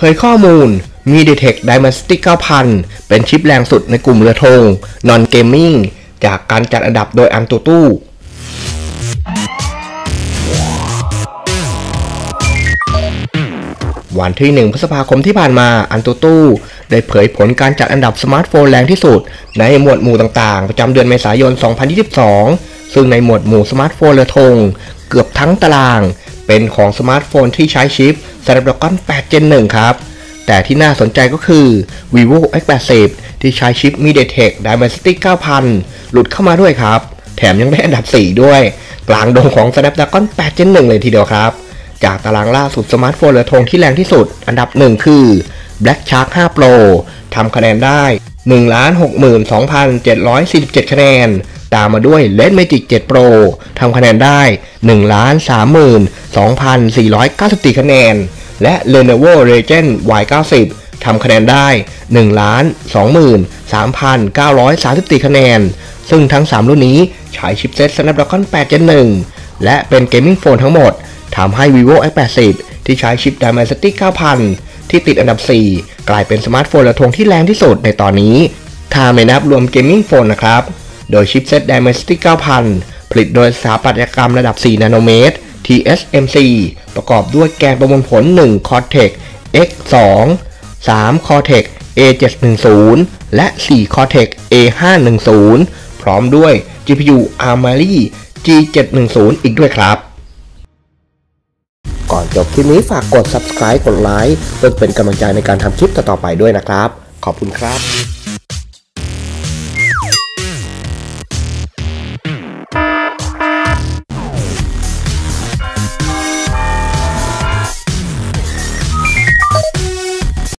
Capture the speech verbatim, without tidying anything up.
ผยข้อมูล MediaTek Dimensity เก้าพัน เป็นชิปแรงสุดในกลุ่มเรือธง Non Gaming จากการจัดอันดับโดย AnTuTu วันที่หนึ่งพฤษภาคมที่ผ่านมา AnTuTu ได้เผยผลการจัดอันดับสมาร์ทโฟนแรงที่สุดในหมวดหมู่ต่างๆประจำเดือนเมษายน สองพันยี่สิบสอง ซึ่งในหมวดหมู่สมาร์ทโฟนเรือธงเกือบทั้งตารางเป็นของสมาร์ทโฟนที่ใช้ชิป Snapdragon แปด เจน หนึ่ง ครับแต่ที่น่าสนใจก็คือ Vivo เอ็กซ์ แปดสิบ ที่ใช้ชิป MediaTek Dimensity เก้าพัน หลุดเข้ามาด้วยครับแถมยังได้อันดับสี่ด้วยกลางดงของ Snapdragon แปด เจน หนึ่ง เลยทีเดียวครับจากตารางล่าสุดสมาร์ทโฟนเรือธงที่แรงที่สุดอันดับหนึ่งคือ Black Shark ห้า Pro ทำคะแนนได้ หนึ่งล้านหกหมื่นสองพันเจ็ดร้อยสี่สิบเจ็ด คะแนนตามมาด้วย Red Magic เจ็ด Pro ทำคะแนนได้ หนึ่งล้านสามหมื่นสองพันสี่ร้อยเก้าสิบสี่ คะแนนและ Lenovo Legion วาย เก้าสิบ ทำคะแนนได้ หนึ่งล้านสองหมื่นสามพันเก้าร้อยสามสิบสี่ คะแนนซึ่งทั้งสามรุ่นนี้ใช้ชิปเซ็ต Snapdragon แปด เจน หนึ่ง และเป็นเกมมิ่งโฟนทั้งหมดทำให้ Vivo เอ็กซ์ แปดสิบ ที่ใช้ชิป Dimensity เก้าพัน ที่ติดอันดับสี่กลายเป็นสมาร์ทโฟนเรือธงที่แรงที่สุดในตอนนี้ถ้าไม่นับรวมเกมมิ่งโฟนนะครับโดยชิปเซ็ต Dimensity เก้าพัน ผลิตโดยสถาปัตยกรรมระดับ สี่ นาโนเมตร ที เอส เอ็ม ซี ประกอบด้วยแกนประมวลผล หนึ่ง Cortex เอ็กซ์ สอง สาม Cortex เอ เจ็ดหนึ่งศูนย์ และ สี่ Cortex เอ ห้าหนึ่งศูนย์ พร้อมด้วย จี พี ยู Armoury จี เจ็ดหนึ่งศูนย์ อีกด้วยครับก่อนจบคลิปนี้ฝากกด Subscribe กดไลค์เพื่อเป็นกำลังใจในการทำคลิปต่อๆไปด้วยนะครับขอบคุณครับ